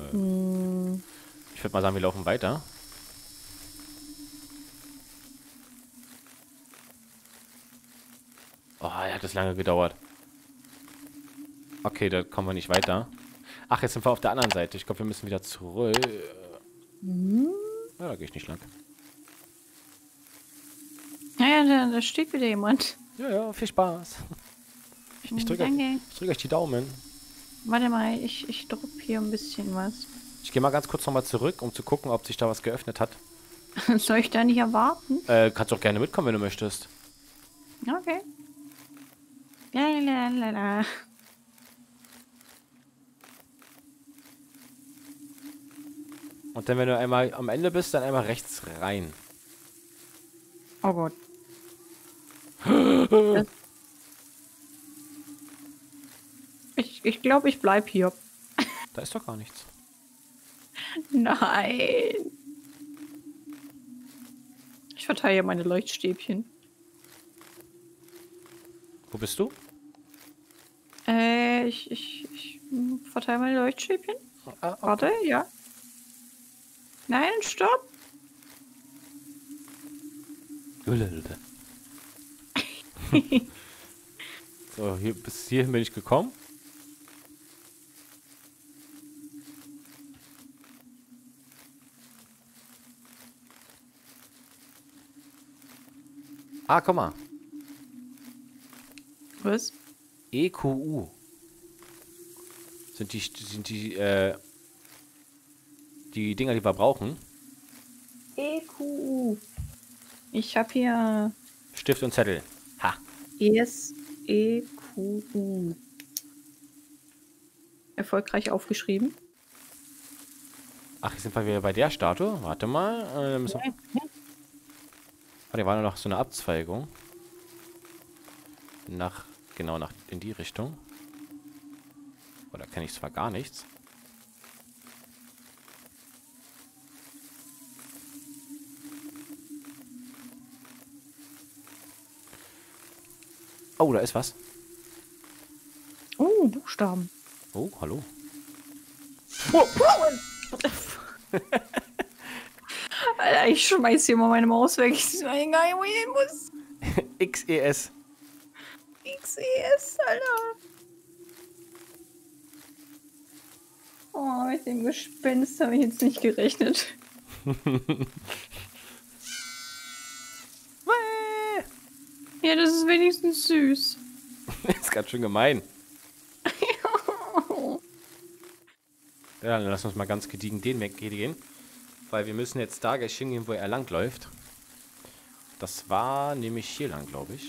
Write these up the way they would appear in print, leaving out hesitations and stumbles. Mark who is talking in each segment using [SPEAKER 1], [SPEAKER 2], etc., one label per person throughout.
[SPEAKER 1] Hm.
[SPEAKER 2] Ich würde mal sagen, wir laufen weiter. Oh, hat das lange gedauert. Okay, da kommen wir nicht weiter. Ach, jetzt sind wir auf der anderen Seite. Ich glaube, wir müssen wieder zurück.
[SPEAKER 1] Hm.
[SPEAKER 2] Ja, da gehe ich nicht lang.
[SPEAKER 1] Ja, da steht wieder jemand.
[SPEAKER 2] Ja, ja, viel Spaß. Ich drücke
[SPEAKER 1] Danke.
[SPEAKER 2] euch die Daumen.
[SPEAKER 1] Warte mal, ich droppe hier ein bisschen was.
[SPEAKER 2] Ich gehe mal ganz kurz nochmal zurück, um zu gucken, ob sich da was geöffnet hat.
[SPEAKER 1] Soll ich da nicht erwarten?
[SPEAKER 2] Kannst auch gerne mitkommen, wenn du möchtest.
[SPEAKER 1] Okay. Lalalala.
[SPEAKER 2] Und dann, wenn du einmal am Ende bist, dann einmal rechts rein.
[SPEAKER 1] Oh Gott. Das- ich glaube, ich bleib hier.
[SPEAKER 2] Da ist doch gar nichts.
[SPEAKER 1] Nein. Ich verteile meine Leuchtstäbchen.
[SPEAKER 2] Wo bist du?
[SPEAKER 1] Ich verteile meine Leuchtstäbchen.
[SPEAKER 2] Ah, okay.
[SPEAKER 1] Warte, ja. Nein, stopp.
[SPEAKER 2] So, bis hierhin bin ich gekommen. Ah, guck mal.
[SPEAKER 1] Was?
[SPEAKER 2] EQU. Sind die Dinger, die wir brauchen.
[SPEAKER 1] EQU. Ich habe hier
[SPEAKER 2] Stift und Zettel. Ha.
[SPEAKER 1] EQU. Erfolgreich aufgeschrieben.
[SPEAKER 2] Ach, jetzt sind wir wieder bei der Statue. Warte mal. Warte, war noch so eine Abzweigung. Genau in die Richtung. Oder kenne ich zwar gar nichts. Oh, da ist was.
[SPEAKER 1] Oh, Buchstaben.
[SPEAKER 2] Oh, hallo.
[SPEAKER 1] Alter, ich schmeiß hier mal meine Maus weg. Ich weiß gar nicht, wo ich hin muss.
[SPEAKER 2] XES.
[SPEAKER 1] XES, Alter. Oh, mit dem Gespenst habe ich jetzt nicht gerechnet. Ja, das ist wenigstens süß.
[SPEAKER 2] Das ist ganz schön gemein. Ja, dann lass uns mal ganz gediegen den weggehen. Weil wir müssen jetzt da gleich hingehen, wo er lang läuft. Das war nämlich hier lang, glaube ich.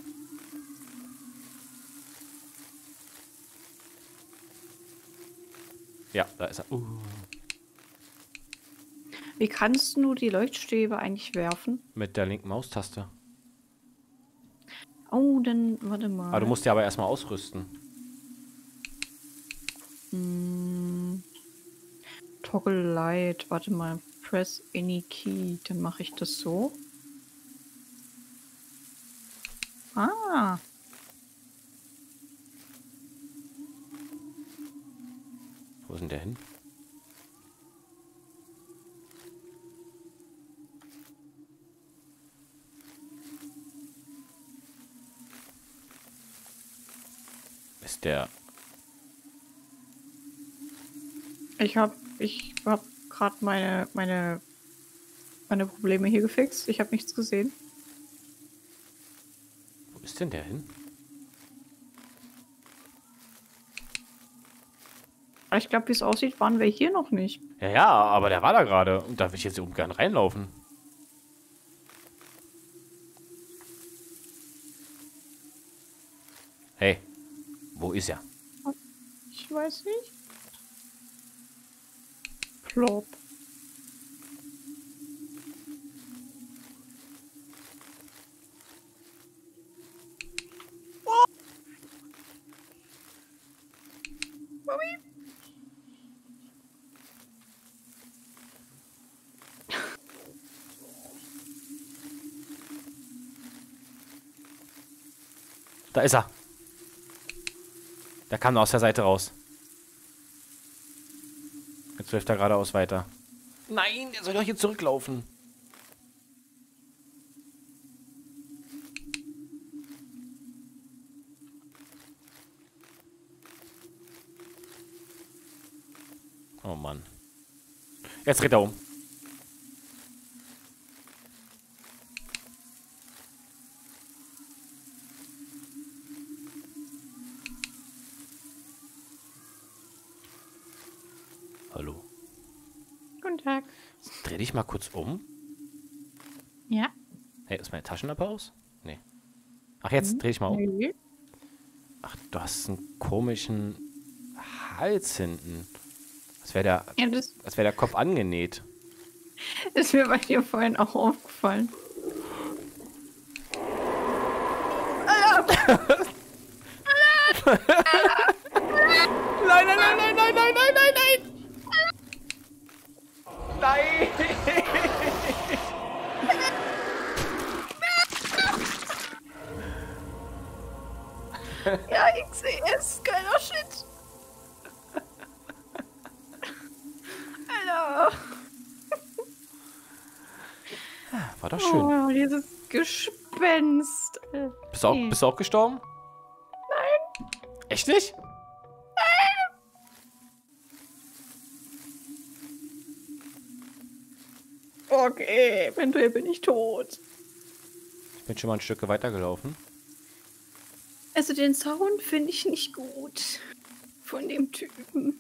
[SPEAKER 2] Ja, da ist er.
[SPEAKER 1] Wie kannst du die Leuchtstäbe eigentlich werfen?
[SPEAKER 2] Mit der linken Maustaste.
[SPEAKER 1] Oh, dann warte mal.
[SPEAKER 2] Aber du musst ja aber erstmal ausrüsten.
[SPEAKER 1] Toggle Light. Warte mal. Press any key. Dann mache ich das so. Ah.
[SPEAKER 2] Wo ist denn der hin? Ist der...
[SPEAKER 1] Ich hab gerade meine Probleme hier gefixt. Ich habe nichts gesehen.
[SPEAKER 2] Wo ist denn der hin?
[SPEAKER 1] Aber ich glaube, wie es aussieht, waren wir hier noch nicht.
[SPEAKER 2] Ja, ja, aber der war da gerade. Und da will ich jetzt oben gern reinlaufen. Hey, wo ist er?
[SPEAKER 1] Ich weiß nicht. Plop. Mami.
[SPEAKER 2] Da ist er. Der kam aus der Seite raus. Jetzt läuft er geradeaus weiter. Nein, der soll doch hier zurücklaufen. Oh Mann. Jetzt dreht er um. Hallo.
[SPEAKER 1] Guten Tag.
[SPEAKER 2] Dreh dich mal kurz um.
[SPEAKER 1] Ja.
[SPEAKER 2] Hey, ist meine Taschenlampe aus? Nee. Ach, jetzt dreh dich mal um.
[SPEAKER 1] Nö.
[SPEAKER 2] Ach, du hast einen komischen Hals hinten. Als wäre der,
[SPEAKER 1] Ja, das
[SPEAKER 2] als wär der Kopf angenäht.
[SPEAKER 1] ist mir bei dir vorhin auch aufgefallen.
[SPEAKER 2] Nein, nein, nein, nein, nein, nein, nein, nein, nein! Nein!
[SPEAKER 1] Ja, XCS, geiler Shit. Alter.
[SPEAKER 2] War doch schön.
[SPEAKER 1] Oh, dieses Gespenst.
[SPEAKER 2] Bist du auch gestorben? Nein. Echt nicht?
[SPEAKER 1] Okay, eventuell bin ich tot.
[SPEAKER 2] Ich bin schon mal ein Stück weitergelaufen.
[SPEAKER 1] Also den Sound finde ich nicht gut. Von dem Typen.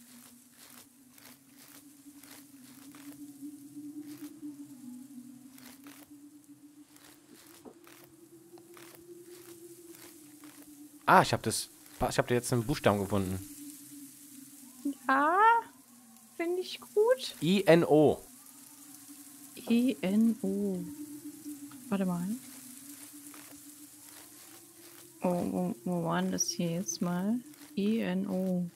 [SPEAKER 2] Ah, ich habe jetzt einen Buchstaben gefunden.
[SPEAKER 1] Ja, finde ich gut.
[SPEAKER 2] I-N-O.
[SPEAKER 1] E-N-O. Warte mal. Oh, wo war denn das hier jetzt mal? E-N-O.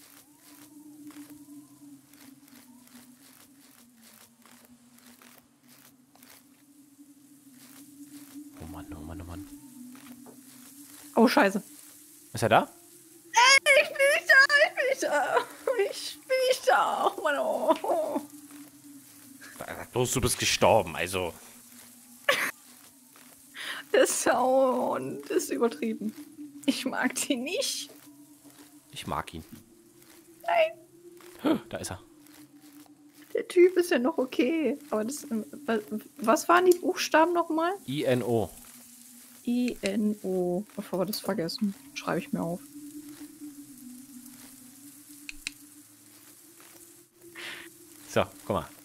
[SPEAKER 2] Oh Mann, oh Mann, oh Mann.
[SPEAKER 1] Oh, scheiße.
[SPEAKER 2] Ist er da?
[SPEAKER 1] Ich bin nicht da, ich bin nicht da. Ich bin nicht da. Oh Mann, oh.
[SPEAKER 2] Bloß du bist gestorben, also.
[SPEAKER 1] Der Sound ist übertrieben. Ich mag die nicht.
[SPEAKER 2] Ich mag ihn.
[SPEAKER 1] Nein.
[SPEAKER 2] Da ist er.
[SPEAKER 1] Der Typ ist ja noch okay. Aber das. Was waren die Buchstaben nochmal?
[SPEAKER 2] I-N-O.
[SPEAKER 1] I-N-O. Bevor wir das vergessen, schreibe ich mir auf.
[SPEAKER 2] So, guck mal.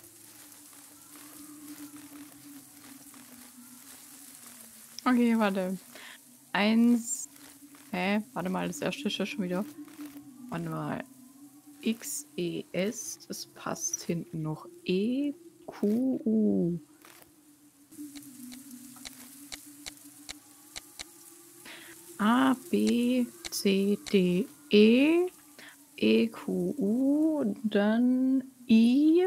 [SPEAKER 1] Okay, warte. Eins. Hä? Warte mal, das erste ist ja schon wieder. Warte mal. X-E-S. Das passt hinten noch. E-Q-U. A, B, C, D, E. E-Q-U. Dann I.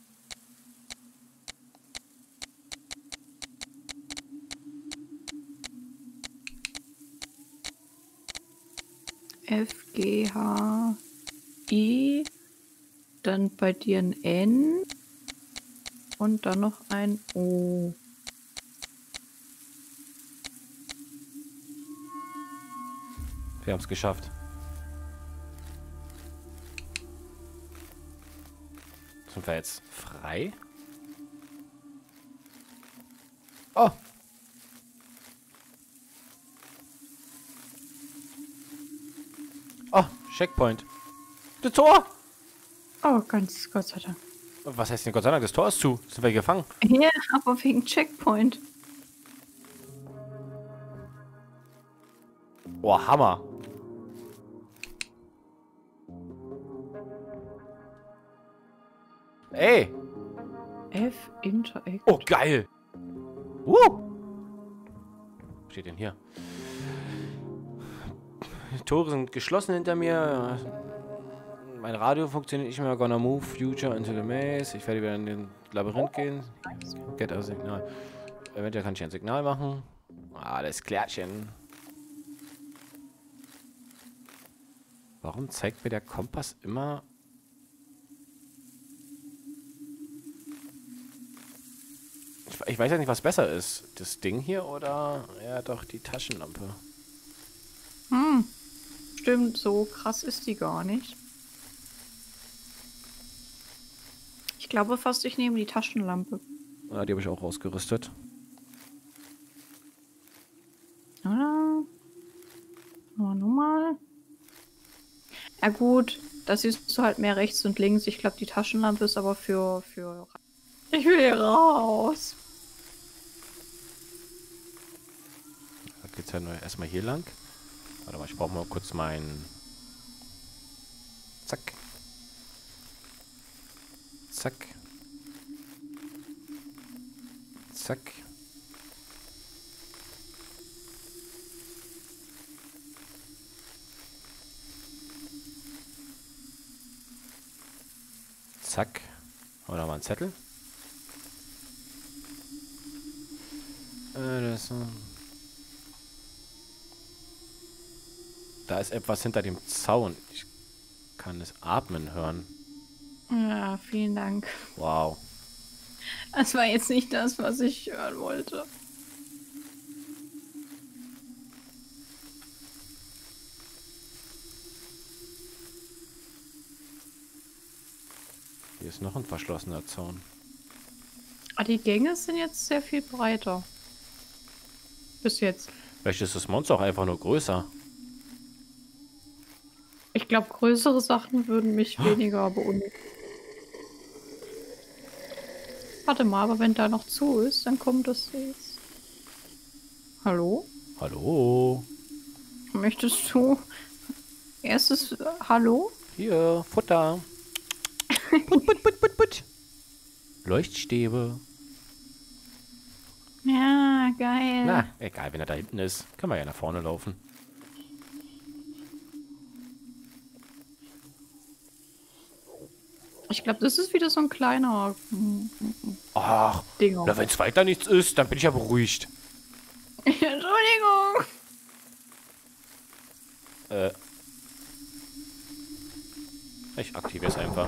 [SPEAKER 1] F, G, H, I, dann bei dir ein N und dann noch ein O.
[SPEAKER 2] Wir haben es geschafft. Sind wir jetzt frei? Oh! Oh, Checkpoint. Das Tor!
[SPEAKER 1] Oh, ganz Gott sei Dank.
[SPEAKER 2] Was heißt denn Gott sei Dank? Das Tor ist zu. Sind wir gefangen?
[SPEAKER 1] Ja, aber wegen Checkpoint.
[SPEAKER 2] Oh, Hammer. Ey!
[SPEAKER 1] F, Interact.
[SPEAKER 2] Oh, geil! Was steht denn hier? Die Tore sind geschlossen hinter mir. Mein Radio funktioniert nicht mehr. Gonna move future into the maze. Ich werde wieder in den Labyrinth gehen. Get a Signal. Eventuell kann ich ein Signal machen. Alles klärchen. Warum zeigt mir der Kompass immer Ich weiß ja nicht, was besser ist. Das Ding hier oder ja doch die Taschenlampe.
[SPEAKER 1] Hm. Stimmt, so krass ist die gar nicht. Ich glaube fast, ich nehme die Taschenlampe.
[SPEAKER 2] Ja, die habe ich auch ausgerüstet.
[SPEAKER 1] Oder? Aber nur mal. Ja gut, da siehst du halt mehr rechts und links. Ich glaube, die Taschenlampe ist aber für... Ich will hier raus.
[SPEAKER 2] Da geht's ja nur erstmal hier lang. Warte mal, ich brauche mal kurz meinen... Zack. Zack. Zack. Zack. Oder mal ein Zettel. Da ist etwas hinter dem Zaun. Ich kann es atmen hören.
[SPEAKER 1] Ja, vielen Dank.
[SPEAKER 2] Wow.
[SPEAKER 1] Das war jetzt nicht das, was ich hören wollte.
[SPEAKER 2] Hier ist noch ein verschlossener Zaun.
[SPEAKER 1] Ah, die Gänge sind jetzt sehr viel breiter. Bis jetzt.
[SPEAKER 2] Vielleicht ist das Monster auch einfach nur größer.
[SPEAKER 1] Ich glaube, größere Sachen würden mich weniger beunruhigen. Warte mal, aber wenn da noch zu ist, dann kommt das jetzt. Hallo?
[SPEAKER 2] Hallo?
[SPEAKER 1] Möchtest du erstes Hallo?
[SPEAKER 2] Hier, Futter. Put, put, put, put, put. Leuchtstäbe.
[SPEAKER 1] Ja, geil.
[SPEAKER 2] Na, egal, wenn er da hinten ist. Können wir ja nach vorne laufen.
[SPEAKER 1] Ich glaube, das ist wieder so ein kleiner
[SPEAKER 2] Ach,
[SPEAKER 1] Dinger.
[SPEAKER 2] na, wenn es weiter nichts ist, dann bin ich ja beruhigt.
[SPEAKER 1] Entschuldigung.
[SPEAKER 2] Ich aktiviere es einfach.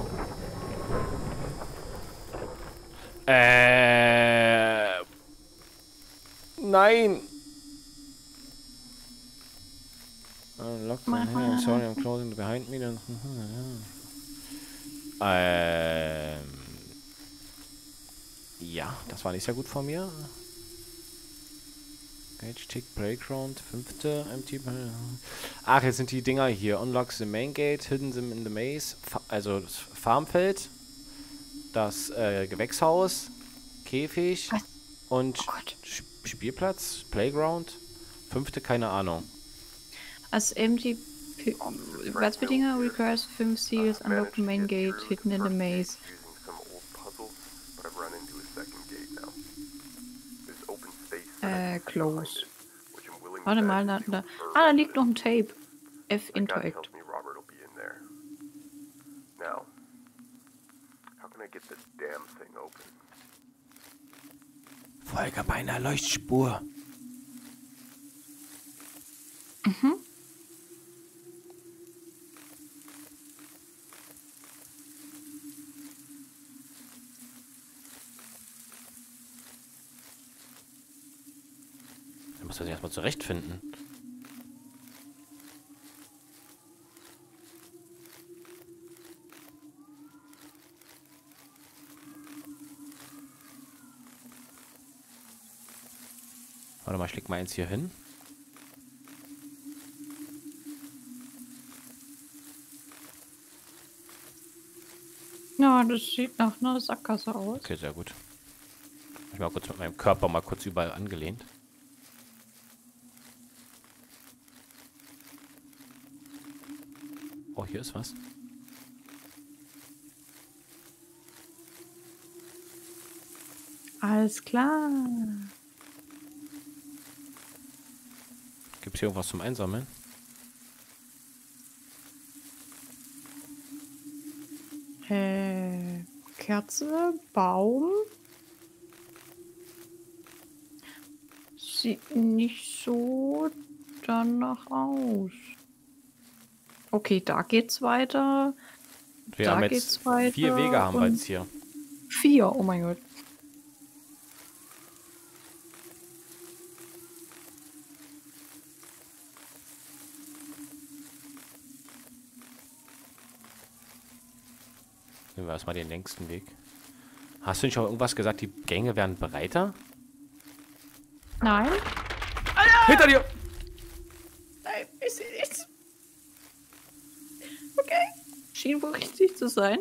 [SPEAKER 2] Nein. Lock my hand. Sorry, I'm closing behind me. Ja, das war nicht sehr gut von mir. Gage Tick Playground, 5. MT. Ach, jetzt sind die Dinger hier. Unlocks the main gate, hidden them in the maze. Also das Farmfeld, das Gewächshaus, Käfig und Spielplatz, Playground. 5. keine Ahnung.
[SPEAKER 1] As empty Platzbedingung requires 5 seals, unlock the main gate, hidden in the maze. Close. Warte mal, da liegt noch ein Tape. F Interact.
[SPEAKER 2] Folge bei einer Leuchtspur.
[SPEAKER 1] Mhm.
[SPEAKER 2] Da muss man sich erstmal zurechtfinden. Warte mal, ich leg mal eins hier hin.
[SPEAKER 1] Ja, das sieht nach einer Sackgasse aus.
[SPEAKER 2] Okay, sehr gut. Ich mal kurz mit meinem Körper mal kurz überall angelehnt. Oh, hier ist was.
[SPEAKER 1] Alles klar.
[SPEAKER 2] Gibt es hier irgendwas zum Einsammeln?
[SPEAKER 1] Kerze, Baum. Sieht nicht so danach aus. Okay, da geht's weiter.
[SPEAKER 2] Wir
[SPEAKER 1] Da
[SPEAKER 2] haben
[SPEAKER 1] geht's
[SPEAKER 2] jetzt
[SPEAKER 1] weiter
[SPEAKER 2] 4 Wege haben wir
[SPEAKER 1] und
[SPEAKER 2] jetzt hier.
[SPEAKER 1] 4, oh mein Gott.
[SPEAKER 2] Nehmen wir erstmal den längsten Weg. Hast du nicht auch irgendwas gesagt, die Gänge werden breiter?
[SPEAKER 1] Nein.
[SPEAKER 2] Hinter dir!
[SPEAKER 1] Nein, ich sehe nichts. Okay. Schien wohl richtig zu sein.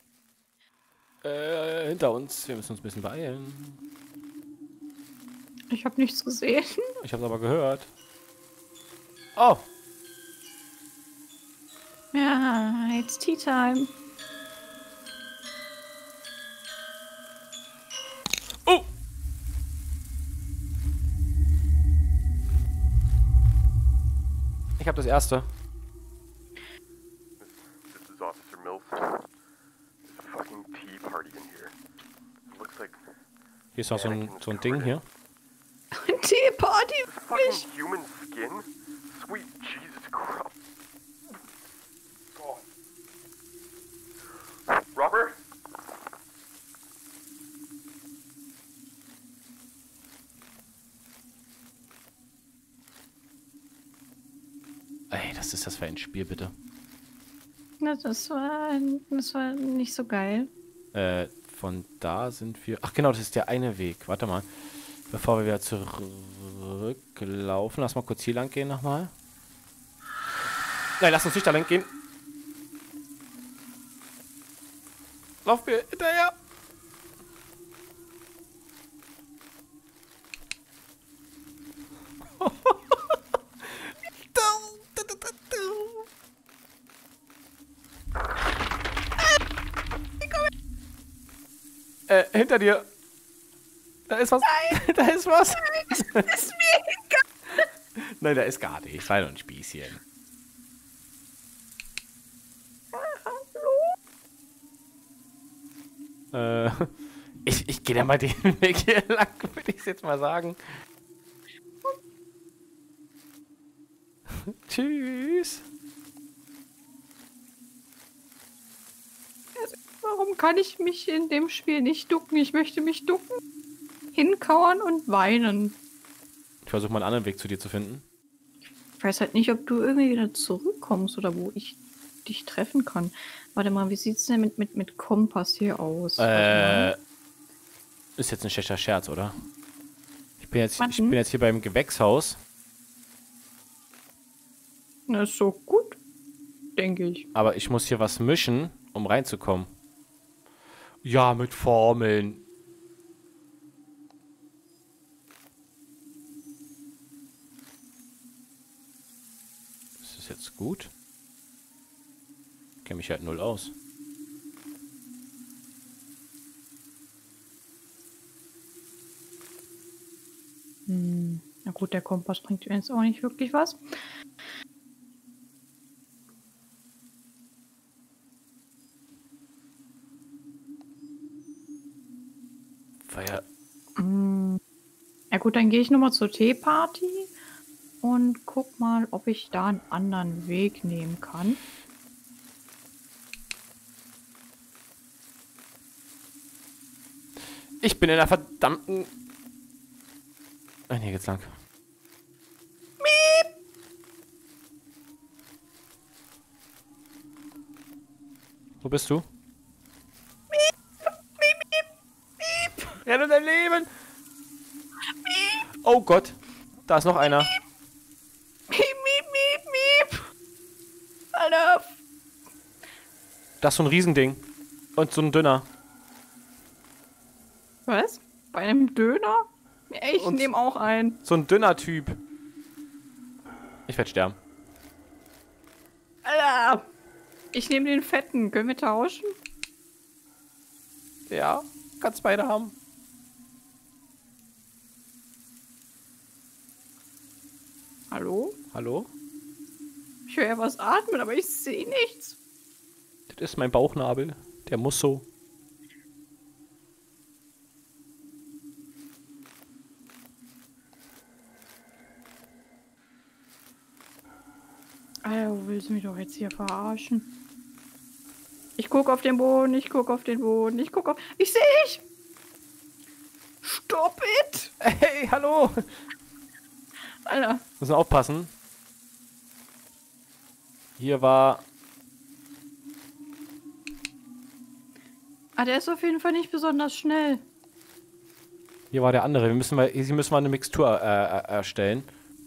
[SPEAKER 2] Hinter uns. Wir müssen uns ein bisschen beeilen.
[SPEAKER 1] Ich habe nichts gesehen.
[SPEAKER 2] Ich habe es aber gehört. Oh!
[SPEAKER 1] Ja, it's tea time.
[SPEAKER 2] Oh! Ich habe das erste.
[SPEAKER 3] This is Officer Mills. There's a fucking tea party in here. It looks like
[SPEAKER 2] Hier ist noch so ein Ding hier.
[SPEAKER 1] Tea Party.
[SPEAKER 3] fucking human skin. Sweet Jesus Christ. God. Robert?
[SPEAKER 2] Ey, was ist das für ein Spiel, bitte?
[SPEAKER 1] Das war nicht so geil.
[SPEAKER 2] Von da sind wir... Ach genau, das ist der eine Weg. Warte mal. Bevor wir wieder zurücklaufen. Lass mal kurz hier lang gehen nochmal. Nein, lass uns nicht da lang gehen. Lauf mir hinterher. Hinter dir. Da ist was. Nein. Da ist was.
[SPEAKER 1] Nein, ist mir egal.
[SPEAKER 2] Nein, da ist gar nichts. Sei doch ein Spießchen. Ich gehe da mal den Weg hier lang, würde ich jetzt mal sagen. Tschüss.
[SPEAKER 1] Warum kann ich mich in dem Spiel nicht ducken? Ich möchte mich ducken, hinkauern und weinen.
[SPEAKER 2] Ich versuche mal einen anderen Weg zu dir zu finden.
[SPEAKER 1] Ich weiß halt nicht, ob du irgendwie wieder zurückkommst oder wo ich dich treffen kann. Warte mal, wie sieht's denn mit Kompass hier aus?
[SPEAKER 2] Ist jetzt ein schlechter Scherz, oder? Ich bin jetzt hier beim Gewächshaus.
[SPEAKER 1] Na, ist so gut, denke ich.
[SPEAKER 2] Aber ich muss hier was mischen, um reinzukommen. Ja, mit Formeln. Ist das jetzt gut? Ich kenne mich halt null aus.
[SPEAKER 1] Na gut, der Kompass bringt jetzt auch nicht wirklich was.
[SPEAKER 2] Ja.
[SPEAKER 1] Ja gut, dann gehe ich nochmal zur Teeparty und guck mal, ob ich da einen anderen Weg nehmen kann.
[SPEAKER 2] Ich bin in der verdammten... Nein, hier geht's lang. Miep. Wo bist du? Miep. Miep, miep, miep. Renn um dein Leben. Miep. Oh Gott, da ist noch einer.
[SPEAKER 1] Miep, miep, miep, miep. Alter.
[SPEAKER 2] Das ist so ein Riesending. Und so ein dünner.
[SPEAKER 1] Was? Bei einem Döner? Ich nehme auch einen.
[SPEAKER 2] So ein dünner Typ. Ich werde sterben.
[SPEAKER 1] Alter. Ich nehme den fetten. Können wir tauschen?
[SPEAKER 2] Ja, kannst beide haben.
[SPEAKER 1] Hallo?
[SPEAKER 2] Hallo?
[SPEAKER 1] Ich höre ja was atmen, aber ich sehe nichts.
[SPEAKER 2] Das ist mein Bauchnabel. Der muss so.
[SPEAKER 1] Alter, wo willst du mich doch jetzt hier verarschen? Ich gucke auf den Boden, ich gucke auf den Boden, ich gucke auf... Ich sehe dich! Stop it!
[SPEAKER 2] Hey, hallo!
[SPEAKER 1] Alter.
[SPEAKER 2] Müssen wir aufpassen. Hier war...
[SPEAKER 1] Ah, der ist auf jeden Fall nicht besonders schnell.
[SPEAKER 2] Hier war der andere. Hier müssen wir eine Mixtur erstellen.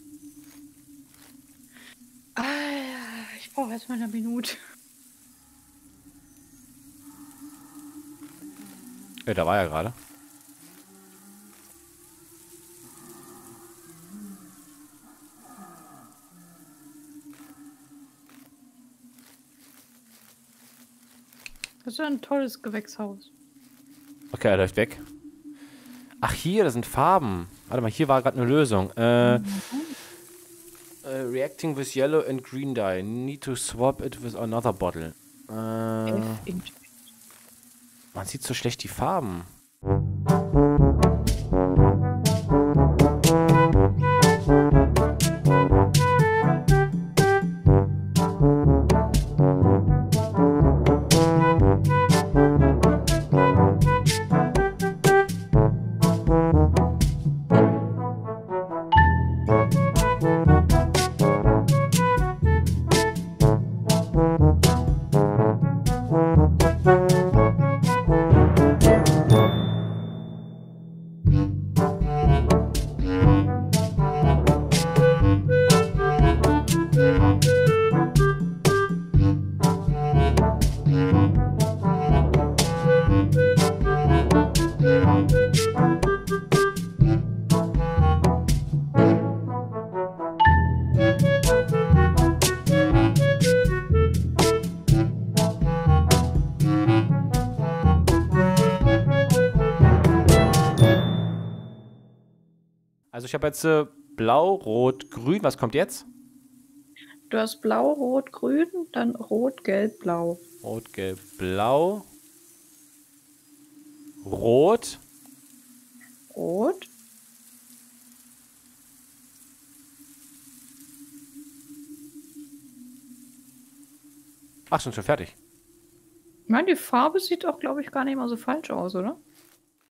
[SPEAKER 1] Ah, ich brauche jetzt mal eine Minute.
[SPEAKER 2] Ja, da war er gerade.
[SPEAKER 1] Das ist ja ein tolles Gewächshaus.
[SPEAKER 2] Okay, er läuft weg. Ach, hier, das sind Farben. Warte mal, hier war gerade eine Lösung. Reacting with yellow and green dye. Need to swap it with another bottle. Man sieht so schlecht die Farben. Also ich habe jetzt blau, rot, grün. Was kommt jetzt?
[SPEAKER 1] Du hast blau, rot, grün, dann rot, gelb, blau.
[SPEAKER 2] Rot, gelb, blau. Rot.
[SPEAKER 1] Rot.
[SPEAKER 2] Ach, sind schon fertig.
[SPEAKER 1] Ich meine, die Farbe sieht auch, glaube ich, gar nicht mal so falsch aus, oder?